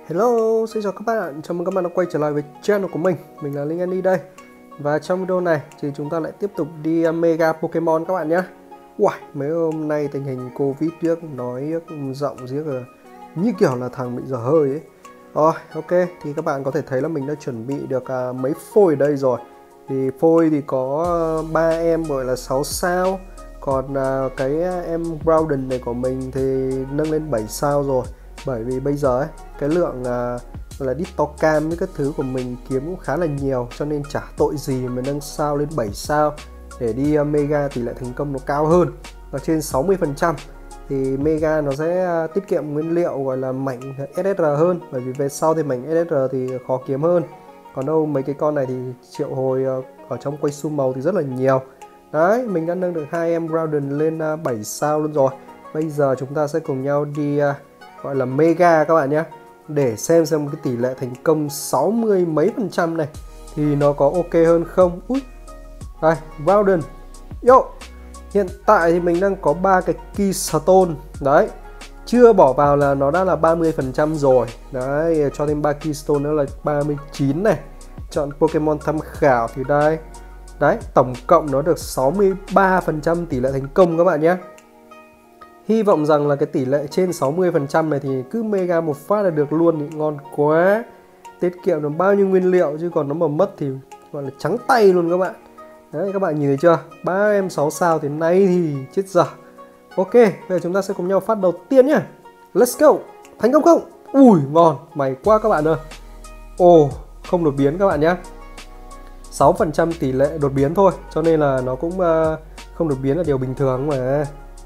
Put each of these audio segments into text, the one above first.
Hello, xin chào các bạn, chào mừng các bạn đã quay trở lại với channel của mình là Linh Andy đây. Và trong video này thì chúng ta lại tiếp tục đi Mega Pokemon các bạn nhé. Wow, mấy hôm nay tình hình Covid tiếc nói giọng giếc như kiểu là thằng bị dở hơi ấy. Rồi, ok, thì các bạn có thể thấy là mình đã chuẩn bị được mấy phôi ở đây rồi. Thì phôi thì có 3 em gọi là 6 sao. Còn cái em Groudon này của mình thì nâng lên 7 sao rồi. Bởi vì bây giờ ấy, cái lượng là Dittokan với các thứ của mình kiếm cũng khá là nhiều, cho nên chả tội gì mà nâng sao lên 7 sao để đi Mega tỷ lệ thành công nó cao hơn, nó trên 60%. Thì Mega nó sẽ tiết kiệm nguyên liệu gọi là mảnh SSR hơn, bởi vì về sau thì mảnh SSR thì khó kiếm hơn. Còn đâu mấy cái con này thì triệu hồi ở trong quay su màu thì rất là nhiều. Đấy, mình đã nâng được 2 em Groudon lên 7 sao luôn rồi. Bây giờ chúng ta sẽ cùng nhau đi gọi là Mega các bạn nhé, để xem cái tỷ lệ thành công 60 mấy % này thì nó có ok hơn không. Ui, đây Groudon, yo, hiện tại thì mình đang có 3 cái Keystone đấy, chưa bỏ vào là nó đã là 30% rồi đấy, cho thêm 3 Keystone nữa là 39 này. Chọn Pokemon tham khảo thì đây đấy, tổng cộng nó được 63% tỷ lệ thành công các bạn nhé. Hy vọng rằng là cái tỷ lệ trên 60% này thì cứ Mega một phát là được luôn thì ngon quá. Tiết kiệm được bao nhiêu nguyên liệu, chứ còn nó mà mất thì gọi là trắng tay luôn các bạn. Đấy, các bạn nhìn thấy chưa? 3 em 6 sao thế này thì chết dở. Ok, bây giờ chúng ta sẽ cùng nhau phát đầu tiên nhá. Let's go. Thành công không? Ui, ngon, may quá các bạn ơi. Ồ, không đột biến các bạn nhé. 6% tỷ lệ đột biến thôi, cho nên là nó cũng không đột biến là điều bình thường mà.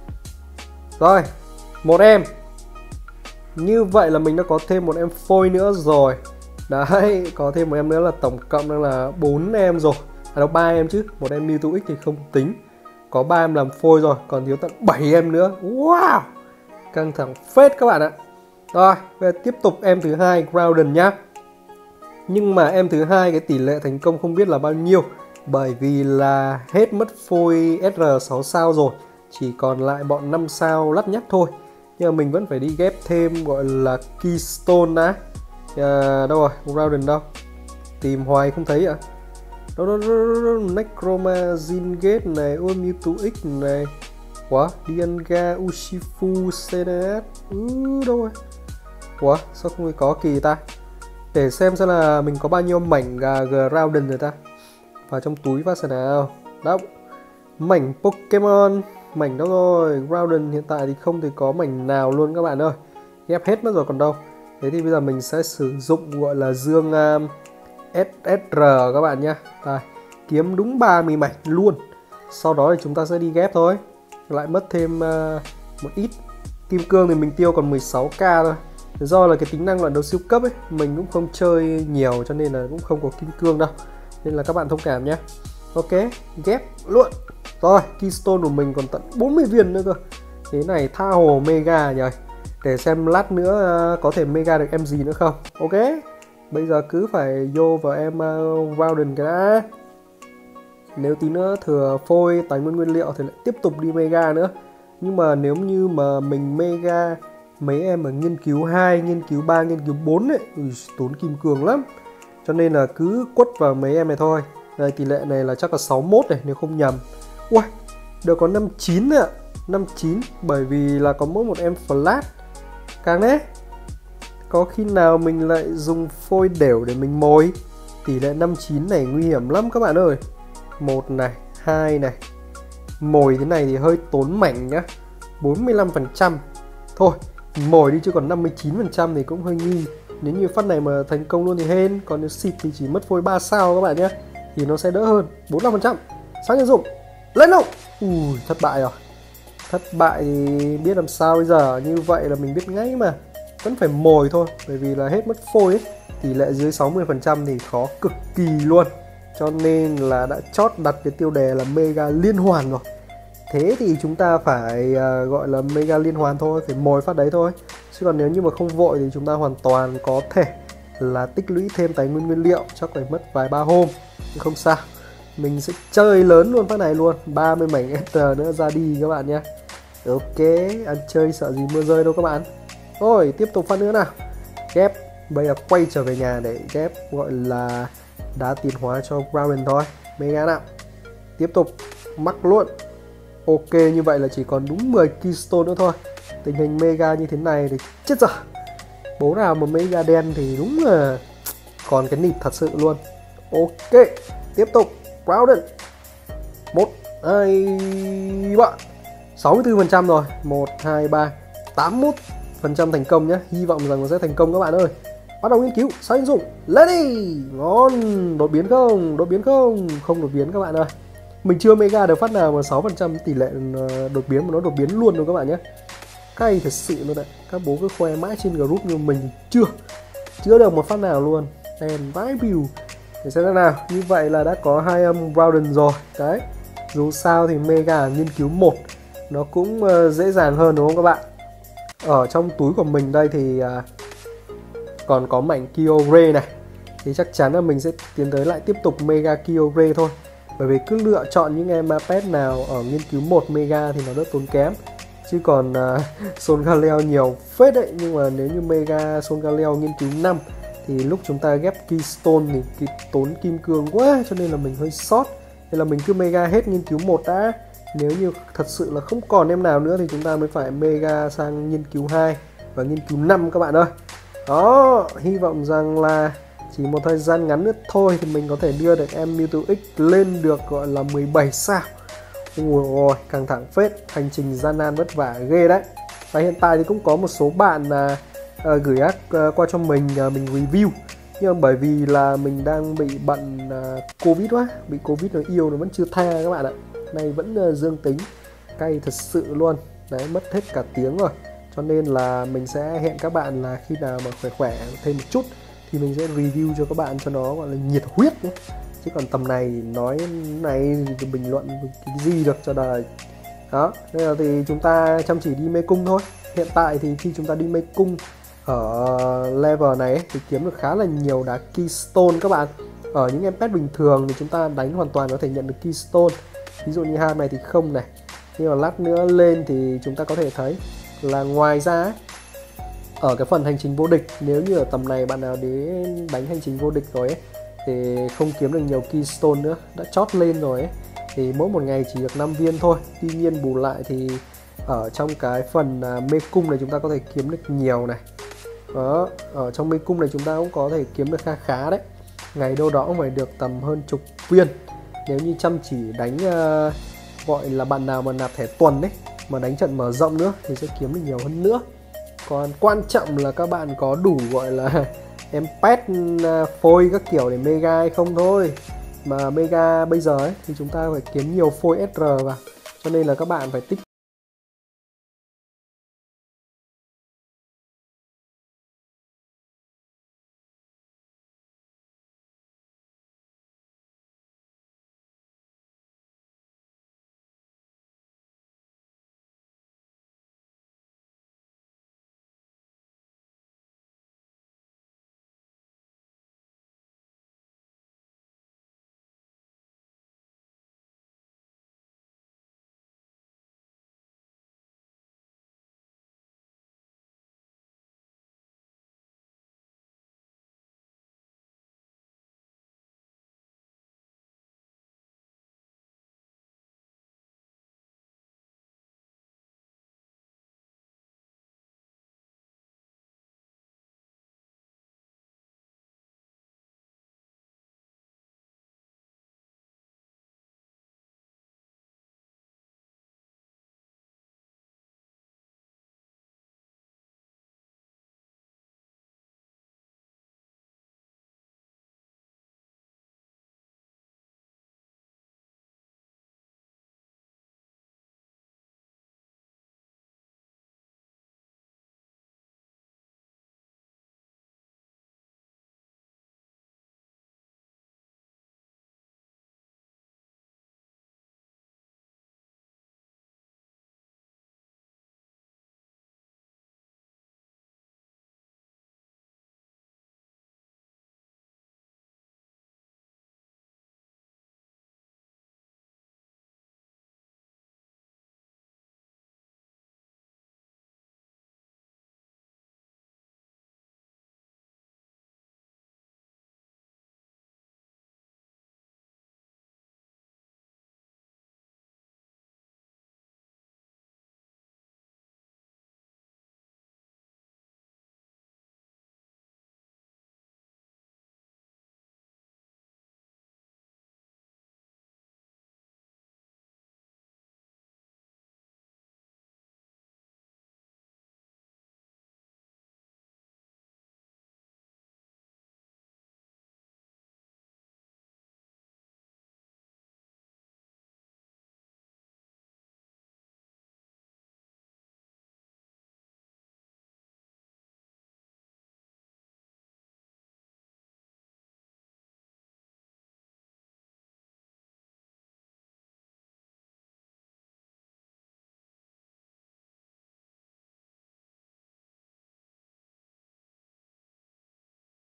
Rồi, một em. Như vậy là mình đã có thêm một em phôi nữa rồi. Đấy, có thêm một em nữa là tổng cộng đang là 4 em rồi. Đâu 3 em chứ, một em Mewtwo X thì không tính. Có 3 em làm phôi rồi, còn thiếu tận 7 em nữa. Wow, căng thẳng phết các bạn ạ. Rồi, bây giờ tiếp tục em thứ hai Groudon nhá. Nhưng mà em thứ hai cái tỷ lệ thành công không biết là bao nhiêu, bởi vì là hết mất phôi SR 6 sao rồi, chỉ còn lại bọn 5 sao lắt nhắt thôi. Nhưng mà mình vẫn phải đi ghép thêm gọi là Keystone đã. Đâu rồi, Groudon đâu? Tìm hoài không thấy ạ. Đó, Necroma, Zingate này, Mewtwo X này. Ủa, Dialga, Urshifu, Sedat. Đâu rồi? Ủa, sao không có kỳ ta? Để xem là mình có bao nhiêu mảnh Groudon rồi ta. Vào trong túi phát xem nào. Đâu? Mảnh Pokemon. Mảnh đó rồi. Groudon hiện tại thì không thì có mảnh nào luôn các bạn ơi. Ghép hết mất rồi còn đâu. Thế thì bây giờ mình sẽ sử dụng gọi là dương SSR các bạn nhé. Đây, kiếm đúng 30 mảnh luôn. Sau đó thì chúng ta sẽ đi ghép thôi. Lại mất thêm một ít. Kim cương thì mình tiêu còn 16k thôi. Do là cái tính năng loạn đấu siêu cấp ấy, mình cũng không chơi nhiều cho nên là cũng không có kim cương đâu, nên là các bạn thông cảm nhé. Ok, ghép luôn. Rồi, Keystone của mình còn tận 40 viên nữa cơ. Thế này tha hồ Mega nhỉ. Để xem lát nữa có thể Mega được em gì nữa không. Ok, bây giờ cứ phải vô vào em Groudon cái đã. Nếu tí nữa thừa phôi tài nguyên liệu thì lại tiếp tục đi Mega nữa. Nhưng mà nếu như mà mình Mega mấy em ở nghiên cứu 2, nghiên cứu 3, nghiên cứu 4 ấy, tốn kim cương lắm. Cho nên là cứ quất vào mấy em này thôi. Đây, tỷ lệ này là chắc là 61 này nếu không nhầm. Ui, được có 59 nữa ạ. 59, bởi vì là có mỗi một em flash. Càng đấy. Có khi nào mình lại dùng phôi đều để mình mồi. Tỷ lệ 59 này nguy hiểm lắm các bạn ơi. 1 này, 2 này. Mồi thế này thì hơi tốn mảnh nhá. 45%. Thôi, mồi đi chứ còn 59% thì cũng hơi nghi. Nếu như phát này mà thành công luôn thì hên. Còn nếu xịt thì chỉ mất phôi 3 sao các bạn nhé, thì nó sẽ đỡ hơn. 45%. Sáng nhân dụng. Lên đâu. Ui, thất bại rồi. Thất bại thì biết làm sao bây giờ. Như vậy là mình biết ngay mà. Vẫn phải mồi thôi. Bởi vì là hết mất phôi ấy. Tỷ lệ dưới 60% thì khó cực kỳ luôn. Cho nên là đã chót đặt cái tiêu đề là Mega liên hoàn rồi. Thế thì chúng ta phải gọi là Mega liên hoàn thôi, phải mồi phát đấy thôi. Chứ còn nếu như mà không vội thì chúng ta hoàn toàn có thể là tích lũy thêm tài nguyên nguyên liệu, chắc phải mất vài ba hôm. Nhưng không sao, mình sẽ chơi lớn luôn phát này luôn. 30 mảnh SR nữa ra đi các bạn nhé. Ok, ăn chơi sợ gì mưa rơi đâu các bạn. Rồi, tiếp tục phát nữa nào. Ghép Bây giờ quay trở về nhà để ghép gọi là đá tiến hóa cho Groudon thôi. Mega nào. Tiếp tục mắc luôn. Ok, như vậy là chỉ còn đúng 10 Keystone nữa thôi. Tình hình Mega như thế này thì chết rồi. Bố nào mà Mega đen thì đúng là còn cái nịt thật sự luôn. Ok, tiếp tục Groudon. 1, 2, 3 64% rồi. 1, 2, 3 81% thành công nhé. Hy vọng rằng nó sẽ thành công các bạn ơi. Bắt đầu nghiên cứu, sao anh dụng. Lên đi. Ngon. Đột biến không? Đột biến không? Không đột biến các bạn ơi. Mình chưa Mega được phát nào mà 6% tỷ lệ đột biến mà nó đột biến luôn rồi các bạn nhé. Cay thật sự luôn đấy. Các bố cứ khoe mãi trên group nhưng mình chưa được một phát nào luôn. Đèn vãi view. Để xem thế nào. Như vậy là đã có 2 Groudon rồi. Đấy. Dù sao thì Mega nghiên cứu 1 nó cũng dễ dàng hơn đúng không các bạn. Ở trong túi của mình đây thì còn có mảnh Kyogre này. Thì chắc chắn là mình sẽ tiến tới lại tiếp tục Mega Kyogre thôi. Bởi vì cứ lựa chọn những em pet nào ở nghiên cứu 1 Mega thì nó rất tốn kém. Chứ còn Solgaleo nhiều phết đấy. Nhưng mà nếu như Mega Solgaleo nghiên cứu 5 thì lúc chúng ta ghép Keystone thì tốn kim cương quá, cho nên là mình hơi sót. Nên là mình cứ Mega hết nghiên cứu 1 đã. Nếu như thật sự là không còn em nào nữa thì chúng ta mới phải Mega sang nghiên cứu 2 và nghiên cứu 5 các bạn ơi. Đó, hy vọng rằng là chỉ một thời gian ngắn nữa thôi thì mình có thể đưa được em Mewtwo X lên được gọi là 17 sao. Ui ôi, căng thẳng phết, hành trình gian nan vất vả ghê đấy. Và hiện tại thì cũng có một số bạn gửi qua cho mình review. Nhưng mà bởi vì là mình đang bị bận Covid quá, bị Covid nó yêu nó vẫn chưa tha các bạn ạ. Nay vẫn dương tính, cay thật sự luôn. Đấy, mất hết cả tiếng rồi. Cho nên là mình sẽ hẹn các bạn là khi nào mà khỏe thêm một chút thì mình sẽ review cho các bạn cho nó gọi là nhiệt huyết nhé. Chứ còn tầm này nói này thì bình luận cái gì được cho đời. Đó, bây giờ thì chúng ta chăm chỉ đi mê cung thôi. Hiện tại thì khi chúng ta đi mê cung ở level này ấy, thì kiếm được khá là nhiều đá Keystone các bạn. Ở những em pet bình thường thì chúng ta đánh hoàn toàn có thể nhận được Keystone. Ví dụ như ham này thì không này. Nhưng mà lát nữa lên thì chúng ta có thể thấy là ngoài ra ấy, ở cái phần hành trình vô địch, nếu như ở tầm này bạn nào đến đánh hành trình vô địch rồi ấy thì không kiếm được nhiều Keystone nữa, đã chót lên rồi ấy thì mỗi một ngày chỉ được 5 viên thôi. Tuy nhiên bù lại thì ở trong cái phần mê cung này chúng ta có thể kiếm được nhiều này. Đó, ở trong mê cung này chúng ta cũng có thể kiếm được khá khá đấy. Ngày đâu đó cũng phải được tầm hơn chục viên. Nếu như chăm chỉ đánh gọi là bạn nào mà nạp thẻ tuần ấy, mà đánh trận mở rộng nữa thì sẽ kiếm được nhiều hơn nữa. Còn quan trọng là các bạn có đủ gọi là em pet phôi các kiểu để Mega hay không thôi. Mà Mega bây giờ ấy thì chúng ta phải kiếm nhiều phôi SR vào, cho nên là các bạn phải tích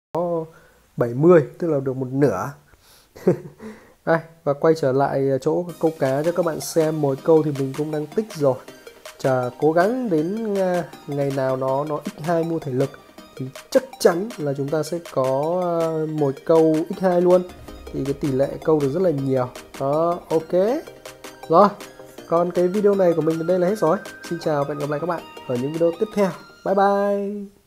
70, tức là được một nửa. Đây, và quay trở lại chỗ câu cá cho các bạn xem. Mồi câu thì mình cũng đang tích rồi. Chả cố gắng đến ngày nào nó x2 mua thể lực thì chắc chắn là chúng ta sẽ có mồi câu x2 luôn. Thì cái tỷ lệ câu được rất là nhiều. Đó, ok. Rồi, còn cái video này của mình đến đây là hết rồi. Xin chào và hẹn gặp lại các bạn ở những video tiếp theo. Bye bye.